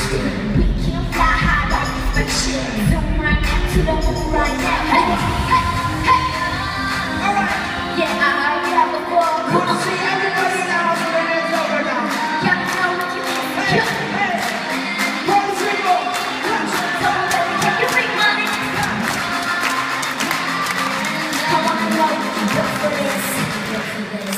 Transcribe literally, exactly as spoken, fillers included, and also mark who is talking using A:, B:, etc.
A: We can fly high like this shit. Zoom right now to the moon right now. Hey, hey, hey. Alright. Yeah, I heard you have a ball. Come on, see everybody in the house with their hands up right now. Y'all know what you mean. Hey, hey. Roll the single. So, baby, can you bring money? I wanna know what you do for this.